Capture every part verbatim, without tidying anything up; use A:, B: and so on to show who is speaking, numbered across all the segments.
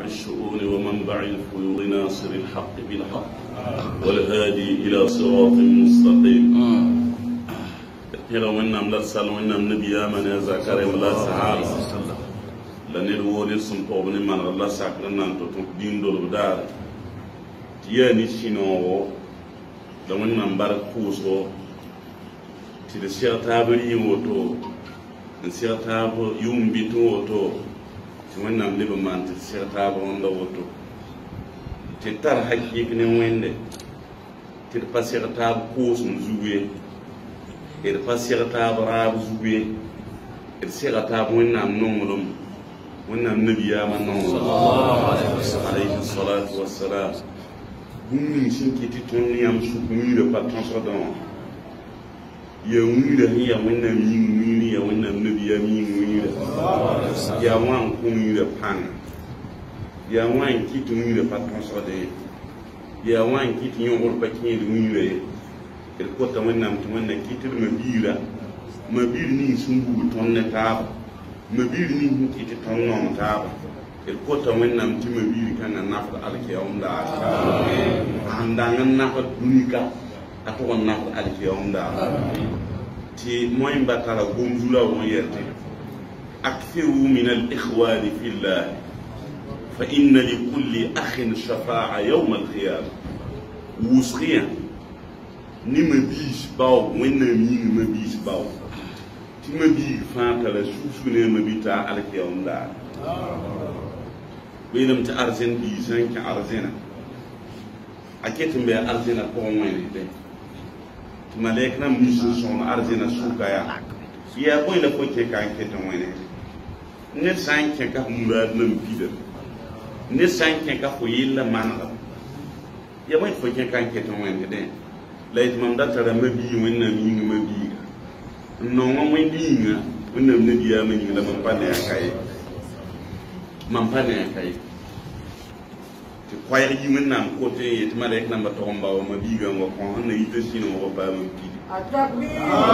A: الشؤون ومنبع الفيوض ناصر الحق بالحق والهادي إلى صراط مستقيم. يلا ونام لا سال ونام نبي آمن زكريا ولا سهال لأن الوالد سمطوا من من الله سكرنا أن تدين دول بدار يعني شنو لو ونام بارك خوصو تلسير تابري وتو نسير تاب يوم بيتو وتو wannan liba man ta sirta ba wanda wato titar hakiki ne wende tir pasirta ko sun zuwe ir pasirta barab zuwe ir sirta wannan nongolum wannan nabiya man non sallallahu alaihi salatu wassalam bumi shin kiti tonni am su kumi da patron sodan ya wuri hiya wannan min wuri ya wannan nabiya min wuri ya wan kun da pan ya wan kitu wuri da patron sode ya wan kitu yon urba kin da wuri il ko ta wannan to wannan kitu mabira mabir ni sun bu ton na ta mabir ni hu kitu ton non ta il ko ta wannan to mabir kan na nafa alkiyam da andangan nafa dunika ato nafa alkiyam da ti moy batala gomzula won yerte akthiru min al ikhwan fi Allah fa inna li kulli akhin shafa'a yawm al qiyamah wusriya ni ma bis baw wenna mi ma bis baw ti ma bi fa kala susu ne ma bita al qiyam da benam ta arzen bi san ki arzena aketin be arzena ko moy ne malek nam nisu son arzina sukaya ya boy la foke kan keton wene ne sanke ka murad nam pida ne sanke ka fo yilla manala ya boy foke kan keton wene de layt mam datara mabi wonna mi mabi no mo mo dinga wonna ne biya mani la mam pane akay mam pane akay ti kwayar yi min nam ko te yet malek nam ba to mba o mabi ga ngo ko na yite sino o ba mo ki atakbir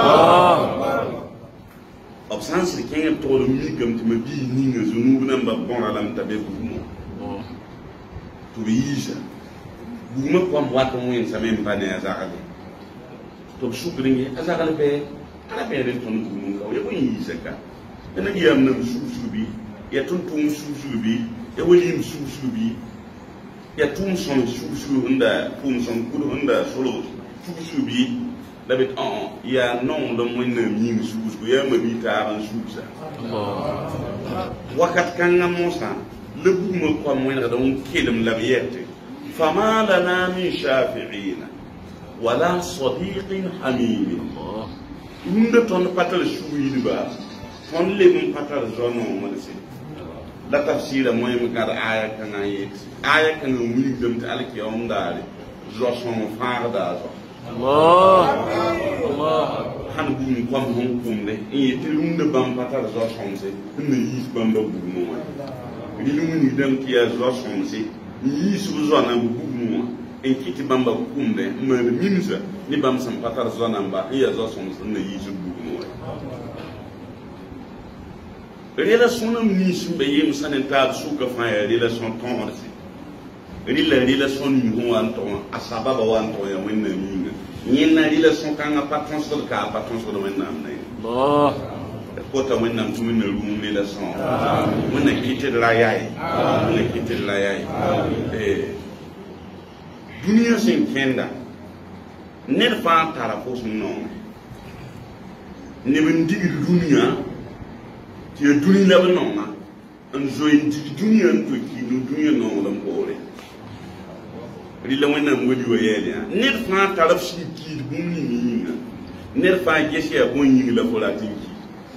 A: absence de ken to lo mi gam ti mabi ni nga zunu nam ba bon alam tabe bu mo to yisa bu ma ko am wat mo en samem pa ne azakale to shukringi azakale be ala be den ton bu mo ko yo yisa ka ena giyam na su su bi ya tun tun su su bi ya wali su su bi ya tum son susu hunda tum son kudu hunda solo susu bi labit on ya non lo mo na mi susu ya ma bi ta ran susa wakat kan ngamosa lebu mo ko mo na don kelim labiyete fama lana min shafi'ina wala sadiqin hamim hunda ton patal suyi ba ton lebum patal zono mo de la tafsira moy mi gar aya kan ayet aya kan wuli dem ta alkiyam dali joson farda zo Allah Allah han bu mi kom hon kumde e ti lunde bam patar joson se ne yis bam ba bu mo ni lungi dem ti ya joson se yis bu zona bu bu mo en kiti bam ba kumde ma minza ni bam sam patar zona ba ya joson se ne yis bu mo relation nam ni sumbe yem sanen ta suka fa ya relation ton orsi rila relation ni ho an ton asababa wan to ya wenna ni ni na relation kan patron so ka patron so wenna am nay Allah ko ta wenna tum na rum relation wenna kite la yayi wenna kite la yayi eh dunia sin kenda ne fa tara ko sun no ne ben digi dunia ti duni la banona an zoin di dunia to ki no dunia no la mbore ri la wena ngodi wo yele ne fa taraf shi ki bumni ni ne fa gese ya bon yin la folatin ki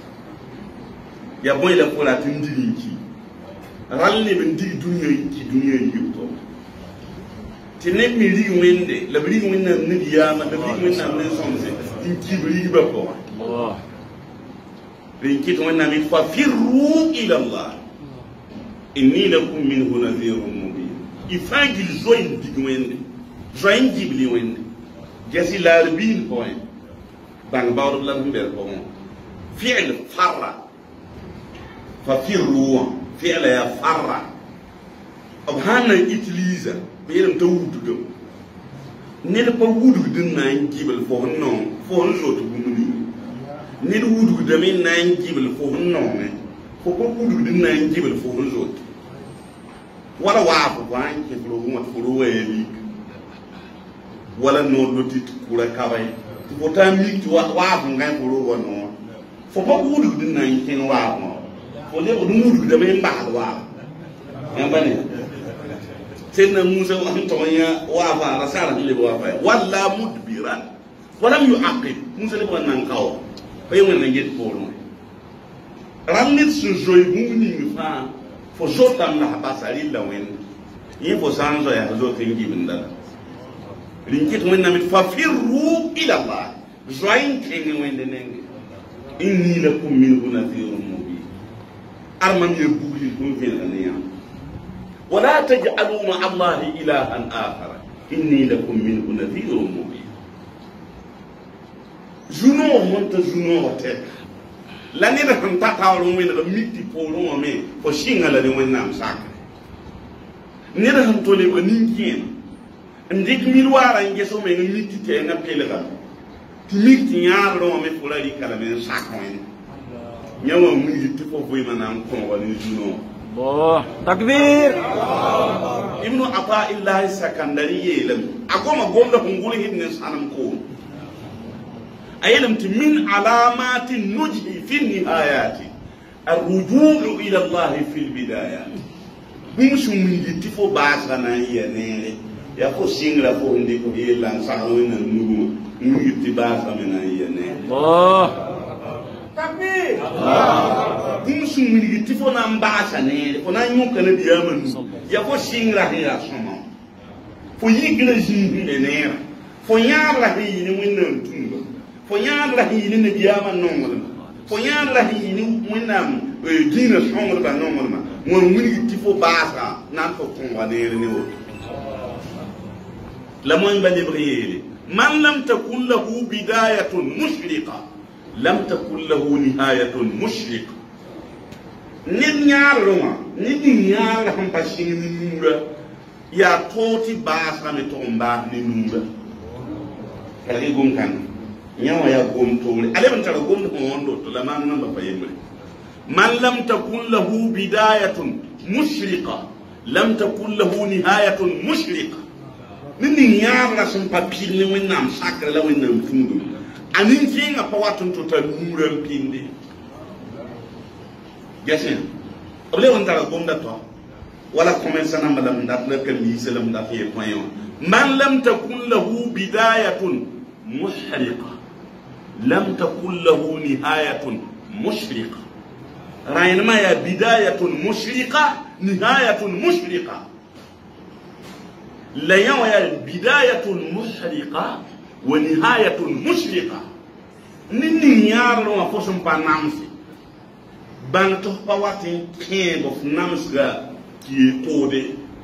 A: ya bon la folatin di ki ral ne ben di dunia ki dunia yi to ti ne mi ri wende la ri wenda ne biya ma da ri wenda ne sonse in ki ri ba ko Allah بينكت وانا من ففروا الى الله اني لكم منه نذير مبين يفاجي الزوين دي وين زوين جيبلي وين جاسي لاربين بوين بان باور بلا مبير بوين فعل فر ففروا فعل يا فر ab hana utiliser beeram ta wudu ne da pa wudu din nan gibal fo non fo zo to gumuni ne da wudu da min nan gibal fo non ne fo ko wudu din nan gibal fo zo wala wa fo wan ke fo mo fo weli wala no lotit kura kawai fo ta mi to wa wa fo ngai fo ro no fo ko wudu din nan ken wa mo fo le wudu da min ba wa ngambane سيدنا موسى وأنتويا وافا رسالة اللي وافا ولا مدبرا ولم يعقب موسى اللي بقى نانكاو فيوم نجد بولون رميت سجوي موني مفا فزوت أم لحباس علي لوين يفو سانزو يا زوت ينجي من ده لينكيت وين نمت ففروا إلى الله زوين كيني وين دنينج إني لكم منه نذير مبين أرمن يبولي كم في الأنيام ولا تجعلوا مع الله إلها آخر إني لكم منه نذير مبين جنو منت جنو تك لا نرهم تقاولوا من الميتي بولو مي فشينا لدي وين نام ساك نرهم تولي ونينكين ndик milwara ngeso me miti te na pelega timiti nyaro me fulari kala me sakon nyawa mu yitti fo boy manam ko wali juno Allah takbir ibnu ata illahi sakandari yelam agoma gomda hunguli hidne sanam ko ayelam min alamati nujhi fi nihayati الرجوع الى الله في البدايه بمشو من yitti fo basana yene ya fo singra fo ndi ko yelan sawo na nugo mu yitti basana yene Allah takbir Allah bumsu mi tifo na mbasa ne ko na nyuka na diaman ya ko singra ya soma fo yigra jinbi ne ne fo nyara hi ni winna tunga fo nyara hi ni ne diaman non fo nyara hi ni winna dina soma ba non ma mo mi tifo basa na ko ko wane ne o la mo mbani briyele man lam takun lahu bidayatun mushriqa لم تكن له نهاية مشرقة نيار لما نيار هم باشين نورا يا توتي باسا متومبا نورا كذي قوم كان نياو يا قوم تولي على من ترى قوم هوندو لما نم بفيمري من لم تكن له بداية مشرقة لم تكن له نهاية مشرقة نيار لا سن بابيل وين نام ساكر لا وين نام فندو anin kinga pawatun to ta nuran pindi yasin ole on tara gomda to wala commerce na madam dat la kan yi selam da fi point man lam takun lahu bidayatun mushriqa lam takun lahu nihayatun mushriqa rayna ma ya bidayatun mushriqa nihayatun mushriqa la ya bidayatun mushriqa ونهاية مشرقة نني يارو ما فوسم بانامسي بانتو باواتي كين بوف نامسغا كي تودي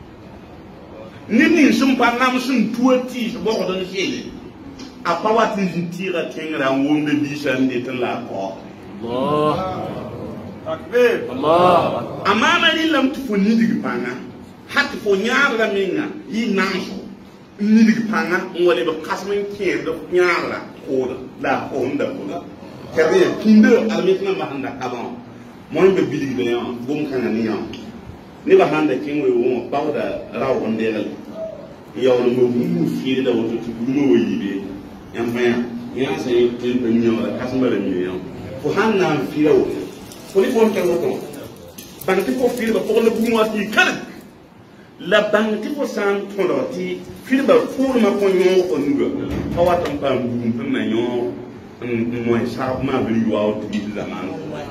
A: نني سم بانامسن توتي بوخدون شيلي ا باواتي نتيرا كينغرا ووند ديشان دي تلا كو الله تكبير الله امانا لي لم تفوني دي بانا حتى فو ñaar la minga yi namso nidig panga ngole ba kasmen kien do nyara ko la ko nda ko kare kinde almitna ma handa kabon mon be bilig be yon gum kana ni yon ni ba handa kin we wo bawda raw on delal yow no mo mu fi da woto tu mo yibe yam fa ya say tin be nyo la kasma la nyo yon fo hanna fi raw ko ni ko tan ko ban ti ko fi ba ko la bu mo ati kala la banque pour cent toloti filba pour ma ponyo ko nuga pawatam pa ngum na nyo moy sa ma bi waw ti zaman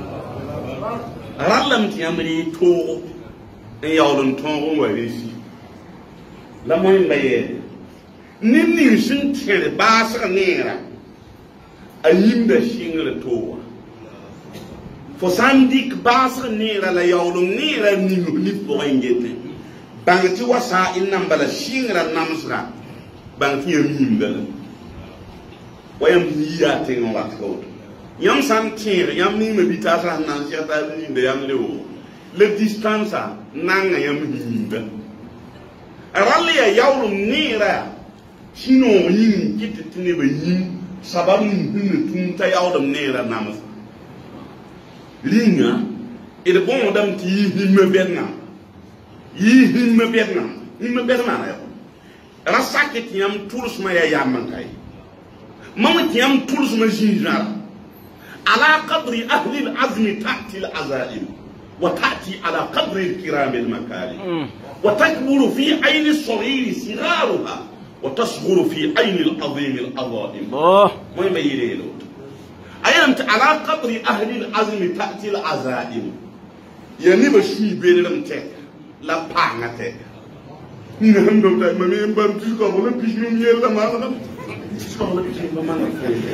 A: ralam ti amri to en yawdon ton wa resi la moy mbaye nini sun tere basa nera ayinda shingra to fo sandik basa nera la yawdon nera ni ni bo ngete bangti wasa innam bala shingra namsra bangti yamim bala wayam yiya tengo watko yam san tire yam ni me bitasa nan siata ni de yam lewo le distance nanga yam himba رالي يوم نيرا شنو ين كت تنبى ين سبب من تون تا يوم نيرا نامس لينا إذا بون دم تي هم بيرنا يهم بيرنا هم بيرنا يا راسك تيام تورس ما يا يامن كاي ما تيام تورس ما جينجار على قدر أهل العزم تأتي العزائم وتأتي على قدر الكرام المكارم وتكبر في عين الصغير صغارها وتصغر في عين العظيم العظائم ما يميلين أيام على قدر أهل العزم تأتي العزائم يعني بشي بينهم تك لا بانا تك نعم دكتور ما مين بنتي كابولا بيجون يلا ما لهم كابولا بيجون ما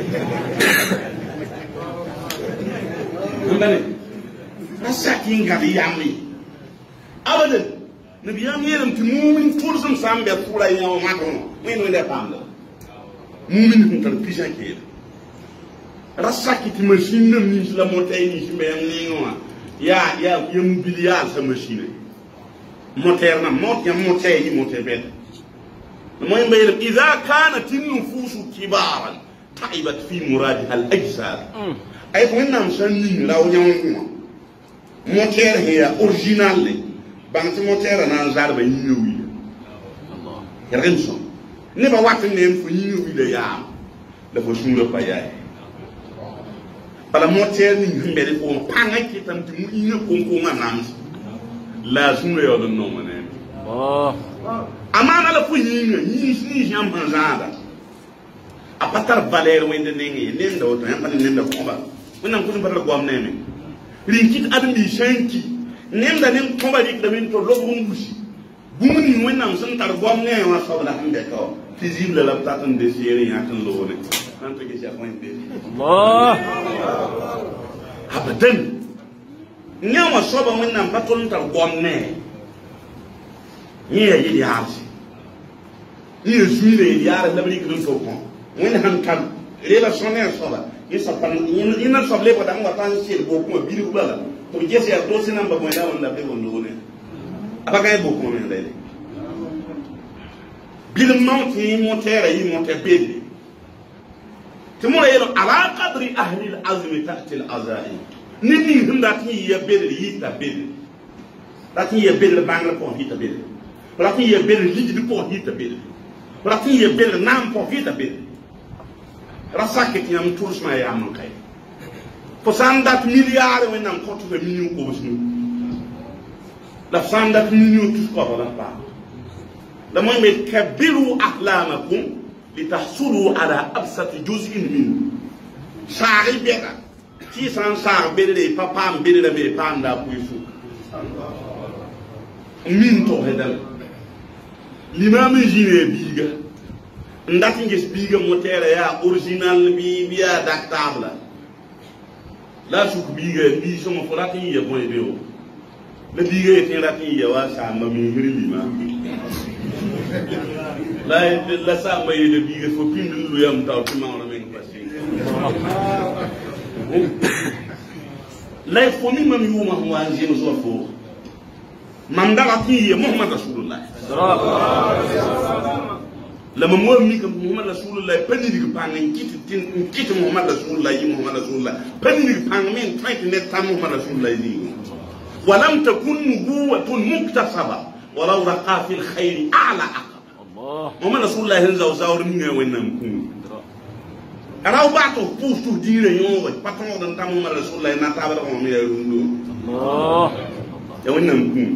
A: لهم مساكين قاعد يعمل أبدا نبي يعمل تمومن تورزم سام بيطلع يوم ما كونه وين وين يفهمه مومن هم تربيشان كير راسك تمشين نمشي لا موتاي نيش بيعملينه يا يا يمبليار سمشينه موتيرنا موت يا موتاي موتاي بيت المهم بير إذا كانت النفوس كبارا تعبت في مرادها الأجساد أي فهنا مسنين لو يوم موتير هي أورجينال بانت موتير أنا زارب ينوي الله يرمسون نبى وقت نيم في ينوي ده يام ده فشون له بياي بلا موتير نيم بيري فون بانغ كتام تمو ينو كون كون نامس لا سون يو ده نوم نيم الله أمانة لا في ينو ينش نيش يام هنزادا أبتر بالير وين ده نيجي نيم ده وتنام بني نيم ده كوبا ونام كون بدر قوام نيمي rinkit admi shanki nem da nem komba dik da min to lobun bushi bumuni wannan sun targom ne wa sabla hande to fizible la tatan de sere ya kan lo ne nan to ke sha point de Allah abadan ne wa soba wannan patun targom ne ni ya yi ya ci ni ya shi ne ya da labri kun to ko wani hankan relation ne soba isa pan ina soble ko dan watan sel bo ko bi ko bala to jese ya dosi namba mo da wanda be wondo ne abaga e bo ko men dai bil mawti mo tere yi mo te bedi timo yelo ala qadri ahli al azm ta'ti al azai nini hunda ti ya bedi yi ta bedi la ti ya bedi bangla ko hita bedi la ti ya bedi liji ko hita bedi la ti ya bedi nam ko hita bedi rasake ti am tours ma ya man kay fo sandat milliard we nam ko to million ko bosnu la sandat million tous ko la pa la moy me kabiru ahlamakum litahsulu ala absat juz'in min sari beka ti san sar bele papa mbele me panda puifu min to hedal l'imam jine biga ndati ngis biga motere ya original bi biya daktable la suk biga bi sama forati ya boy bewo le biga yete rati ya wa sa ma mi hiri lima la la sa ma ye de biga fo pindu lu yam taw ti ma wala men passé la fo mi mam yuma wa jema so fo man dalati ya muhammad rasulullah sallallahu alaihi wasallam lama mo mi ko muhammad rasulullah pani dig pangen kiti tin kiti muhammad rasulullah yi muhammad rasulullah pani dig pangen try to net tam muhammad rasulullah yi walam takun nubuwatun muktasaba walau raqa fil khair a'la aqab allah muhammad rasulullah hin zaw zawr mi ngi wonnam ku araw baato pustu dire yo patron dan tam muhammad rasulullah na tabara ko mi rundu allah ya wonnam ku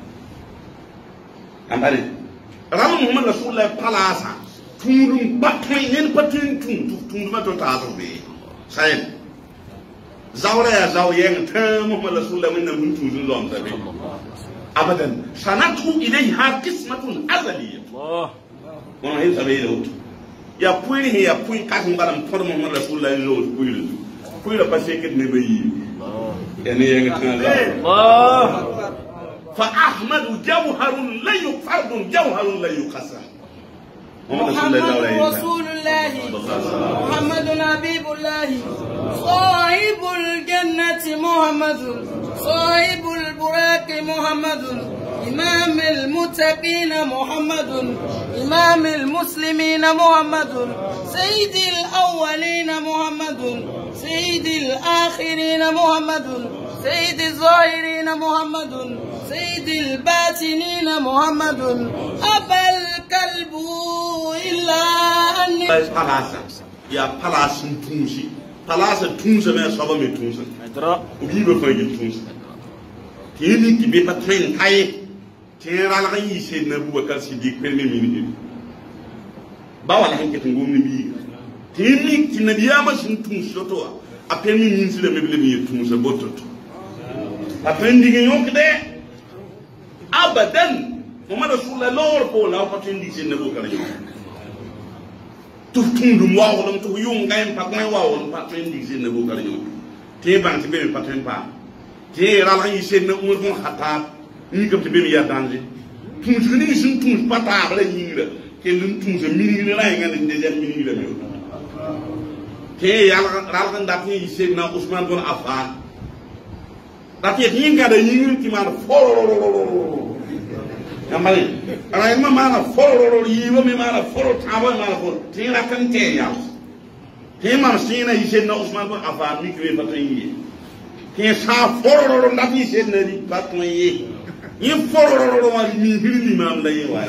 A: ambare Ram Muhammad Rasulullah palasa tundum batay nen patin tun tundum to tazo be sayen zawra ya zawyen ta Muhammad Rasulullah min nan tundum lom sabe abadan sanatu ilayha qismatun azaliyah Allah wa hin sabe lo ya puini ya puini ka ngaram for Muhammad Rasulullah lo puini puini la passe ket ne bayi Allah ya ne yang tan Allah فأحمد جوهر لا يفرد جوهر لا يقسم
B: محمد رسول الله محمد حبيب الله صاحب الجنة محمد صاحب البراق محمد إمام المتقين محمد إمام المسلمين محمد سيد الأولين محمد سيد الآخرين محمد سيد الظاهرين محمد سيد الباطنين محمد أبى الكلب إلا أني
A: يا palace tunsi palace tunsi mais ça va me tunsi obi be fa gi tunsi tini ki be patren tay tira la yi se na Abubakar Siddiq premier ministre ba wala hanke ngum ni bi tini ki na biya ma sun tunsi to a premier ministre le mebele mi tunsi bototo après ndigi yok de abadan Muhammad Rasulullah lor ko la patren di se na Abubakar tout tundum wawolum to yung ngayem pa koy wawol patren di sen bo kala ñu té ban ci be patren pa té rala yi sen na umur mo khata ni kam ci be ya danger tun ci ni sun tun pata bala ñi la té lu tun sa mini la nga ni de jam mini la mi té yalla rala ndat ni sen na Ousmane bon Affan dat yi ñi nga da ñi ci man fo Kamali, ana ma mana foro yi wa mi mana foro tawa mana foro tira kan te ya te man sina yi sen na Ousmane bon Affan mi kwe patron yi ke sa foro nda fi sen na di patron yi yi foro ma mi hiri ni mam la yi wa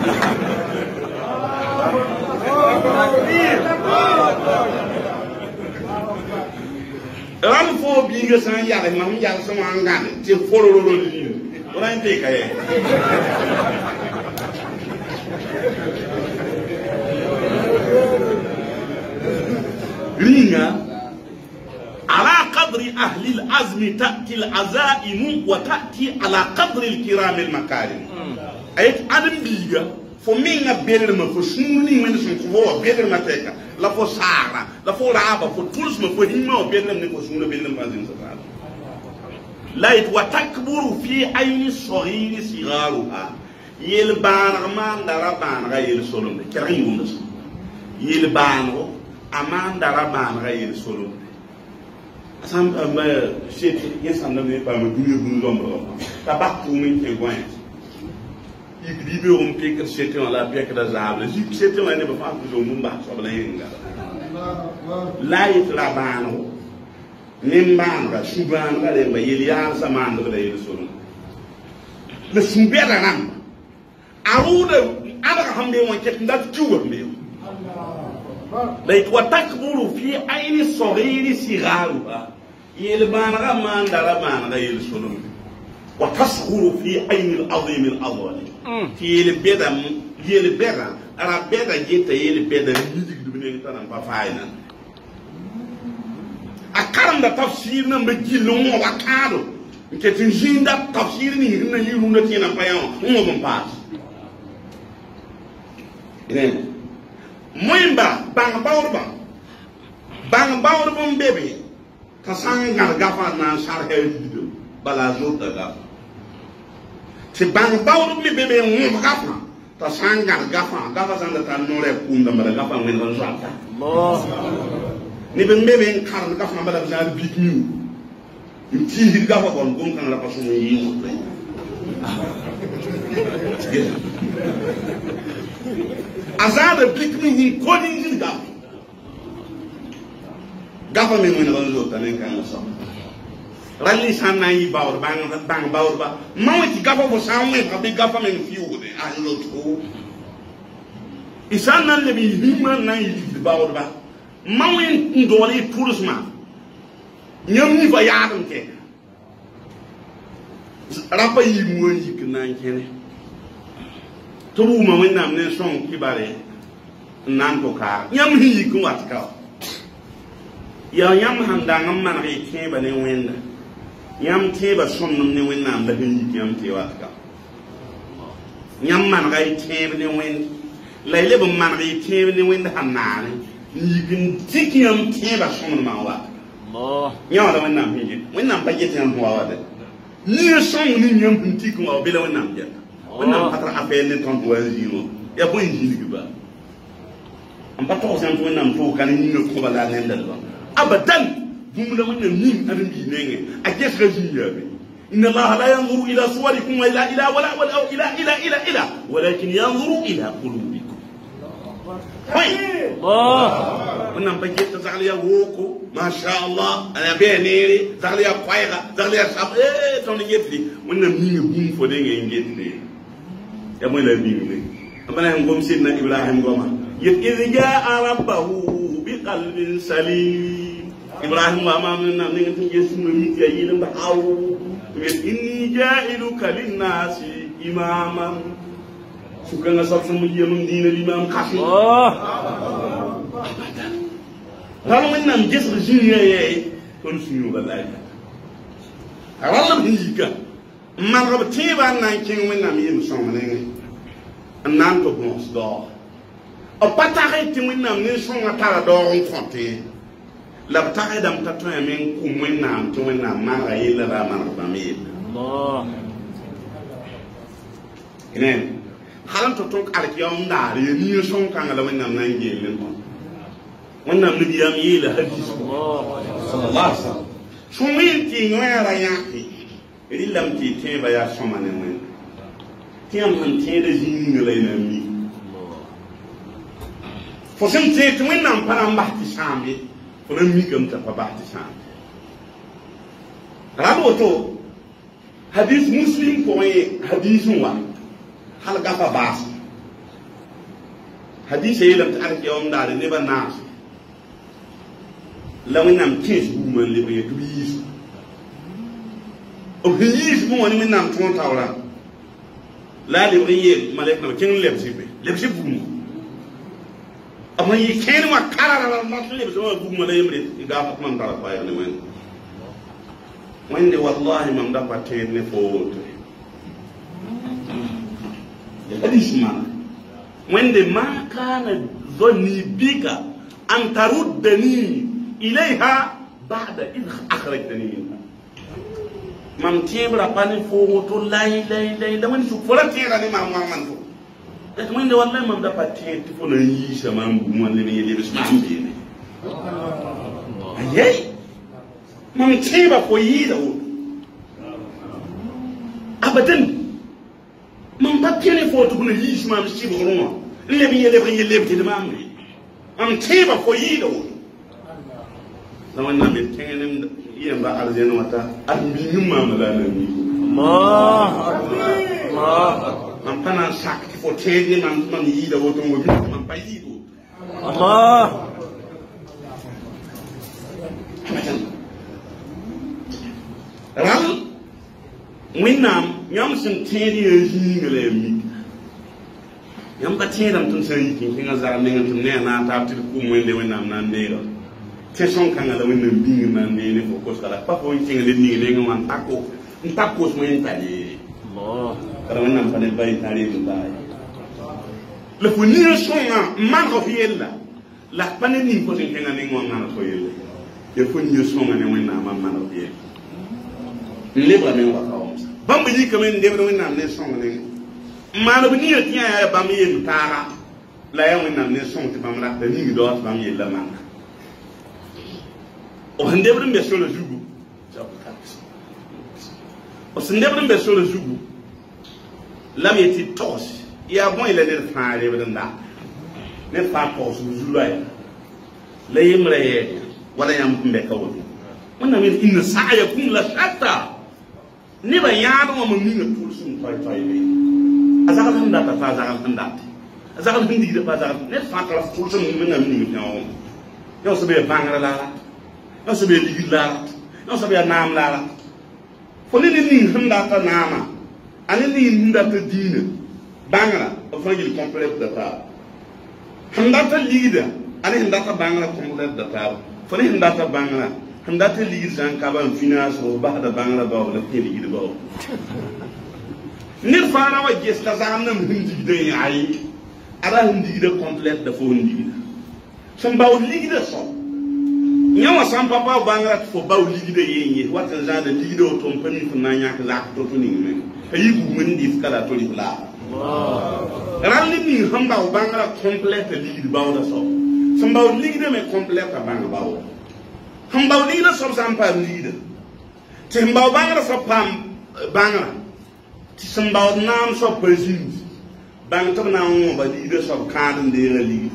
A: ram fo bi nga san ya le mam ya so ma ngane te foro ni ora inte kay رينا على قدر أهل العزم تأتي العزائم وتأتي على قدر الكرام المكارم أيت أدم بيجا فمينا بيدر ما فسوني من سنكوا بيدر ما تيكا لا فسارة لا فرابا فتولس ما فهيما بيدر من فسونا بيدر ما زين سفر لا وتكبر في عين الصغير صغارها يلبان رمان دربان غير سولم كريم ونس يلبان aman daraban rayel solo asam ma cheti yesam na me pa ma duye bu lombo tabak min ke gwen ibi be on pe que cheti on la pe que da zable ji cheti on ne ba fa ko mun ba so bla yenga la yitlabano nimban ga suban ga le ba yelian saman da yel solo le sumbera nam aruda ada hambe won ket ndat juwa me ليت وتكبر في عين صغير صغارها يلبان رمان درمان غير سلم وتصغر في عين العظيم الأول في البدم يلبدا أنا بدا جيت يلبدا يجيك دبني تنا بفاينا أكرم ده تفسير نمجيل مو وكادو كتنجين ده تفسير ني هنا يرونا تينا بيان مو بمباس Moimba, bang baurba, bang baurbum baby, Kasanga Gafa Nan Sarhe, Balazut the Gafa. To bang baurbi baby and Gafa, Tasanga Gafa, Gafas and the Tanore Kunda, but the Gafa will not shut. Niven baby and Karan Gafa, but I was big new. You see his Gafa on Gunkan La Pasun, you play. Azar pick me in calling his government. Government when I look and then kind of song. Rally Sanai Bower, Bang, Bang Bower, Mount government was somewhere a big government feud. I look who is not living human naive Bower. Mount Dolly Pursman. Young Vayadam cake. Rapa you can nine kenny. To whom when I'm in song Kibare Nankoka, Yam he go at cow. Your yam handang man came by the wind. Yam table son of the wind and the yam teatka. Yam man right came in the wind. Like little man came in the wind hanan. You can take yam table son of my wife. You're the one I'm here. When I'm getting him water. Near song in yam tickle or below an amjet. When I'm not a fairly tongue well, you know, you're going to give up. I'm not talking when I'm talking in the Kovala and the one. Ah, but then, whom the one named and be named, I guess, Reggie, إن الله لا ينظر إلى صوركم وإلى إلى ولا ولا إلى إلى إلى إلى ولكن ينظر إلى قلوبكم. الله. ونحن بجيت زعليا ووكو ما شاء الله أنا بينيري زعليا قايرة زعليا شاب إيه توني جتلي ونحن مين بوم فدين جتلي يا مولا بيني أما نحن قوم سيدنا إبراهيم قوما إذ جاء ربه بقلب سليم إبراهيم وما منا نحن يسمع ميتيا يلم بحاو إني جاعلك للناس إماما سكان سبسم يمن دين الإمام كافي. Kalau menam jes berjaya ye, konsumen balai. Kalau lebih jika, malah bertiba naik cing menam ye musang meneng, enam tu bos dah. Apa tak itu menam ni semua tak ada orang konti. Lepas tak ada orang tu yang mengkum menam tu menam malah ye lara malah bami. Allah. Ini, halam tu tu kalau yang dah ye ni semua kan kalau menam naik ye menam. Wannan nabi ya mi la hadis sallallahu alaihi wasallam sumin ti ngaya yaki ilam ti te ba ya somane men tiam han te de jin ngale na mi fo sem te tu men nam para mbahti sambi fo na mi gam ta pa bahti sambi rabo to hadis muslim ko e hadisun wa hal ga fa bas hadis ilam ta arki yom dare ne ba nas la wenam kins buman le be to bis o bis bu woni menam ton tawra la le be malek no kin le be le be bu amma yi ken ma karara ma le be so bu ma le yemre ga fa man dara fa ne wen wende wallahi mam da patte ne fo ya hadis ma wende ma kana dhanni bika an taruddani إليها بعد إذ أخرجتني منها. مم تيبرا باني فوق تو لاي لاي لاي لمن شوف فلا تيرا ني مام مام منفو. لكن ده والله مم ده باتين تفون ييشا مام بومان لمن يلي بس مام بيني. أيي مم تيبا فويدا هو. أبدا مم باتين فوق تكون ييش مام شيب غروما. لمن يلي بس يلي بس مام بيني. مم تيبا فويدا هو. Zaman nabi kengen iya mbak arjana mata ambi mama la nabi Allah Allah mampana sakti fo tedi man man yida woto ngobi man payido Allah ram winnam nyam sun tedi yingale mi yam ba tedam tun sai kin kinga zara nengan tun ne na ta tir ku mwende winnam nan dega Tesong kanga la wena bingi man ne ne fokos kala pa ko tinga le ni le ngam tako ntakos mo entali Allah kala wena pa ne bay tali ndai le fu ni songa man ko fiella la pa ne ni ko tinga ne ngam man ko yelle ye fu ni songa ne wena man man ko yelle le ba me wa ka o bamba yi kamen de wena ne songa ne man bi ni tiya ya bam ye ntara la ya wena ne songa ti bam la de ni do bam ye la man o handebrin be so le jugu o sindebrin be so le jugu lam yeti tos ya bon ile ne faare be nda ne fa tos jugu ay la yimre ye wala yam kumbe kawo wonna min inna sa'yakum la shatta ni ba yaado mo min na tul sun tay tay be azal handa ta fa azal handa azal hindi de fa azal ne fa kala tul sun min na min nyaw yo so be bangara la non so be ligi la non so be nam la fo ni ni handa ta nama ani ni handa ta dina bangala o fa jil complète de ta handa ta lida ani handa ta bangala complète de ta fo ni handa ta bangala handa ta ligi san ka ban finance o ba da bangala ba wala te ligi ba ni fa na wa gesta zan nam hindi de ay ara hindi de complète de fo hindi san ba o ligi de so nyawa san papa bangara fo baw ligide yenye wata jada ligide o ton pani fo nanya ka za to to ni men ayi bu men di kala to li bla Allah ran ni hamba o bangara complète ligide baw da so san baw ligide me complète bangara baw hamba o ligide so san pa ligide te hamba o bangara so pam bangra ti samba nam so president bang to na on ba leader so kan de rali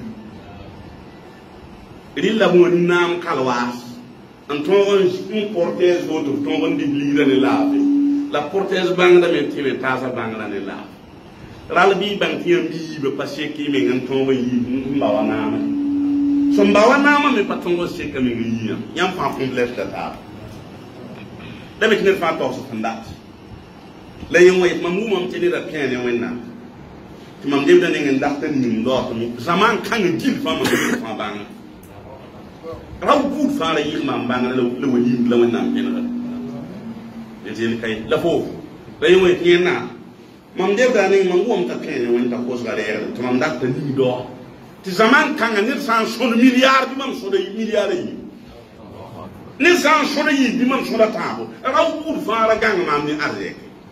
A: rilla mo nam kalwas anton un portes voto ton di leader ne lave la portes bangra men ti me tasa bangra ne lave ral bi bang ti bi be passé ki me anton ba yi mbawa nama so mbawa nama me patongo se ka me yi yam fa complexe ta da me ne fa to so fandat la yung way mamu mam ci ni da ken yo wenna ti mam dem da ngeen dakta ni ndo mi zaman kan gil fa ma fa bang raw bu fa la yi mam bang la la wali la wenna ken la de jeli kay la fo la yung way ken na mam dem da ngeen mam wom ta ken yo wenna ko sa re ti mam dakta ni do ti zaman kan ni san son milliard bi mam so de milliard yi ni san so de yi bi mam so da tabo raw bu fa la gang mam ni arrek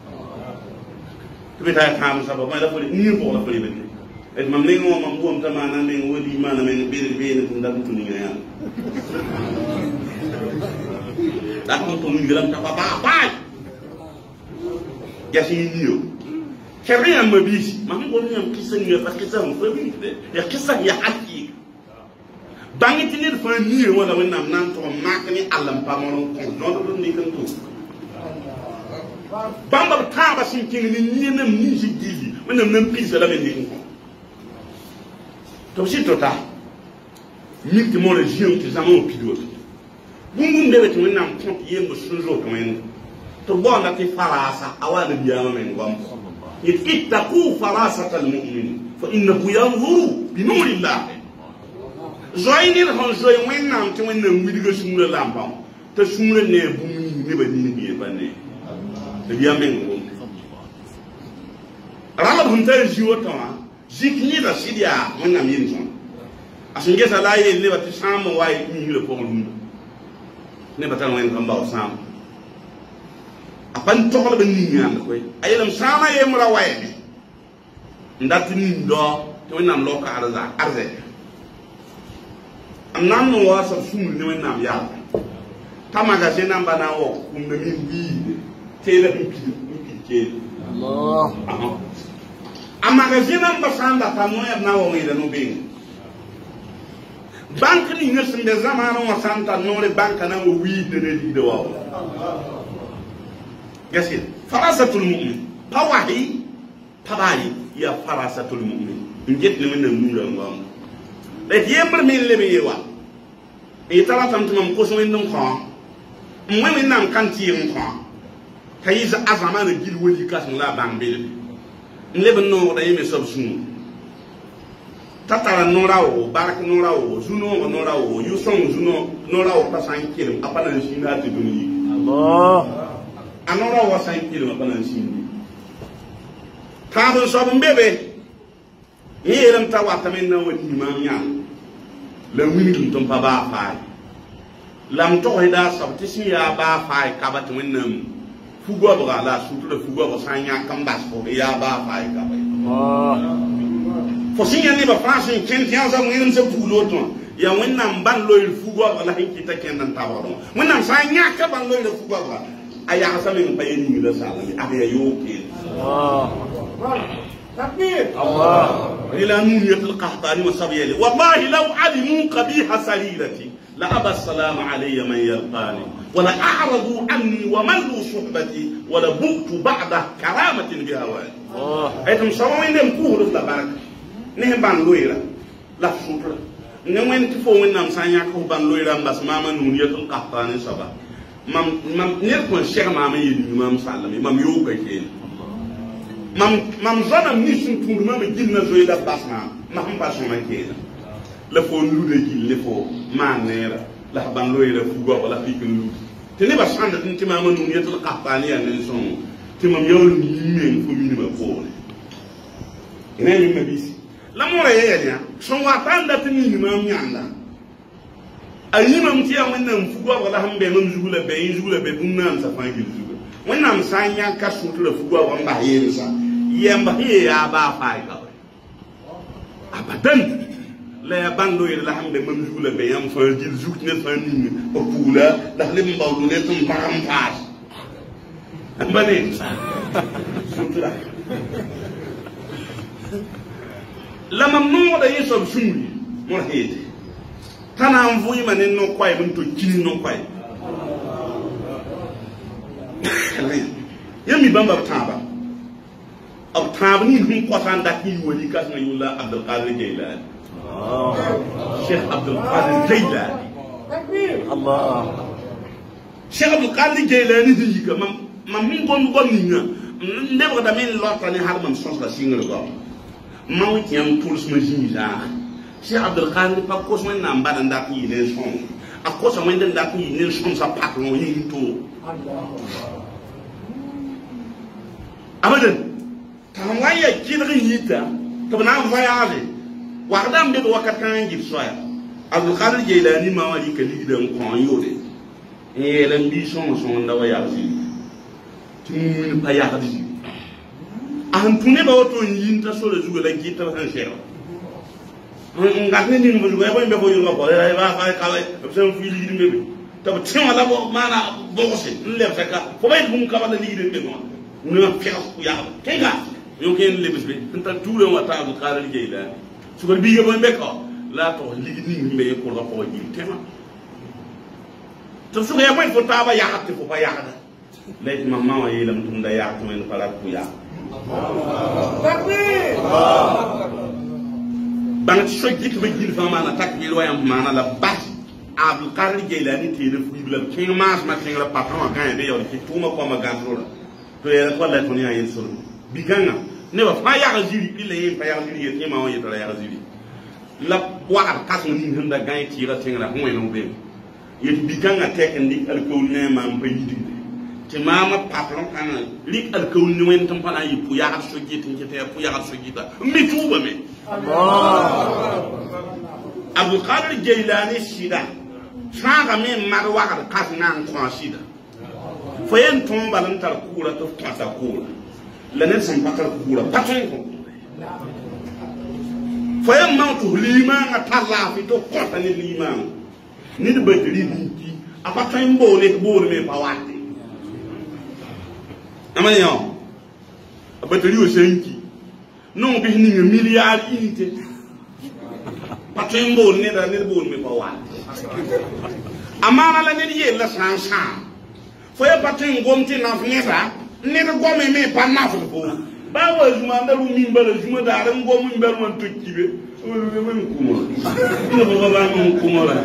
A: kita tahu sebab mana boleh ni boleh boleh benda. Eh mampu ngomong mampu am tamana meng wali mana meng bil bil tunda tu ni ya. Dah pun tu ni dalam apa apa. Jadi ni yo. Kerja yang mabis, mampu boleh yang kisah ni apa kisah yang berbeza. Ya kisah ya hati. Bangi tinir faham ni wala wenam nan tu makni alam pamorong kau jodoh ni kan tu. Bamba taba sin king ni ni nam ni jigi menam nam pisa la mendi ko to si tota mi ti mo le jion ti zaman pido bungum de betu menam ko yembo sunjo to men to bonda ti farasa awala biyama men gom ittaqu farasata almu'min fa innahu yanzuru bi nurillah zoyni hon zoy menam ti menam widiga sumula lambam te sumula ne bu ni ba ni ni ba ne dia mengo rala bunta jiwo tama zikni da sidia mona minson asinge sala ye le bati samo wai ni le ponglu ne batal wen kamba sam apan tokol ben ni nyam ko ayelam sama ye mura waye ndat ni do to nam loka arza arze amnan no wasa sumul ne wen nam ya tamaga je namba na wo kum de min bi tela bi bi Allah aha amagazina mbasanda tamoya na wo ngida no bi bank ni ngesin de zamano wa santa nore banka na wo wi de ne de wa yasin farasatul mu'min pawahi pabai ya farasatul mu'min nget ni men nura ngam de yember min lebe yewa e tala tam tum ko so en dum kha mo min nam kan ti en kha kayiza azamana gil wali kas la bambil nlebe no da yeme sob sunu tatara norawo barak norawo zuno norawo yusong zuno norawo pasan kilim apana sina ti duni Allah anora wa san kilim apana sini kabo sob mbebe ni elam tawata men na wani ma nya la wini dum pa ba fa lam to hida sob tisi ya ba fa kabat wennam fugo ba la sutu de fugo ba sanya kambas ko ya ba fa ka ba Allah fo sinya ni ba France ken tian za ngin se fulo to ya wennam ban loyil fugo ba la hinki ta ken nan tawaro wennam sanya ka ban loyil fugo ba aya ka samin pa yin ni la sala ni aya yo ke Allah takbir Allah ila nuniyat al-qahtani wa sabiyali wallahi law alimu qabiha sarirati la aba salam alayya man yalqani ولا أعرضوا عني وملوا صحبتي ولا بغت بعد كرامة بهواني. أيتم سوين لم كور في البركة. نهم بان لويرا لا سوترا. نوين تفوين نام سانيا كه بان لويرا بس ماما نونية القحطاني سبا. مام مام نيركون شيخ ماما يدي مام سالمي مام يوكا كين. مام مام زانا نيسون تون مام جيلنا زويدا بس مام مام بس مام كين. لفون لودي جيل لفو ما نيرا. la ban loyira fugo wala fikin lu te ne ba sanda tin tima ma nun yetul qahtani ya nen son timam yawul mi men fu mi ma ko ne ene mi mabisi la mo re ye ya son wa tanda tin ni ma mi anda ayi mam ti ya wannan fugo wala hambe mam zugula be yin zugula be dun nan sa fa gil zugula wannan san ya ka su tura fugo wa ba yin sa yamba he ya ba fa ka abadan la bando yi la hambe mam zugula be yam fa jil zug ne fa ni o pula da lim bawlu ne tum param pass bane sutura la mamnu da yiso sumri mo hede tana mvui manen no kwai mun to kini no kwai yami bamba taba ab taba ni hun kwatan da ki wali ka na yulla Abdul Qadir Jailani Sheikh Abdul Qadir Jailani Allah Sheikh Abdul Qadir Jailani di ka mam mam ngon gon ni nga ndebo da men lota ni har man sos la singal go maw tiam tools ma jinja Sheikh Abdul Qadir pa ko so na mbada ndak yi le son akko so men ndak yi le son sa pat no yin to abadan tamwaya kidri yita tabna voyage waqdam be wakat kan jib soya Abdul Qadir Jailani ma wali kali dan kon yode e len bi son son da waya ci tun pa ya hadi an tune ba wato yinta so le zuga la gita han shero ngatne ni mbu zuga ba mbe ko yunga ko la ba fa kala sen fi li mbe tab tin wala bo mana bo ko se le feka ko bay bum ka wala li mbe ko no fiya ku ya kenga yo ken le bisbe nta tuure wa ta Abdul Qadir Jailani su ko bi yebo mbe ko la to li ni mbe ko la ko ji tema to su ya moy fo ta ba ya hatte fo ba ya hada lay mamma wa yelam tum da ya to en fala ku ya takbir bang so jik be jil fa mana takbir wa yam mana la bat Abdul Qadir Jailani te de fu la king mas ma king la patron ga be yo ki tuma ko ma gandro to ya ko la to ni ayen so bi ganga ne ba fa ya jiri bi le fa ya jiri ye ma wa yeta ya jiri la wa kas ni hunda ga ti ra ting la ho no be ye bi ganga tek ndi al ko ne ma mpa yidi ti mama patron kan lik al ko ni wen tam pana yi pu ya so jiti jiti pu ya so jita mi tuba me Allah Abdul Qadir Jailani shida sanga me marwa ka kas nan ko shida fo yen ton balan tar kura to ta kura la ne san pakar kura patron ko fo yen ma to lima nga talla fi to ko ta ni lima ni de batri ni ki apatron bo le bo le me pawati amani yo batri o senki non bi ni milliard unité patron bo ne da ne bo me pawati amana la ne ye la san san foi patron gomti na fnesa ne ko gome me pa na fu ko ba wa juma ndaru min bala juma da ran gomu min bala man tokkibe o le men kuma ina ba ba man kuma la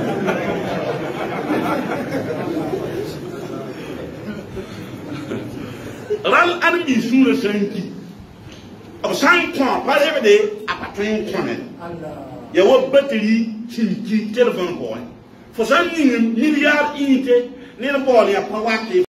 A: ral arbi sura sanki ab san ko pa le de a patron ko ne ya wo battery cinki telephone ko fo san ni milliard unité ne bo ya pa wa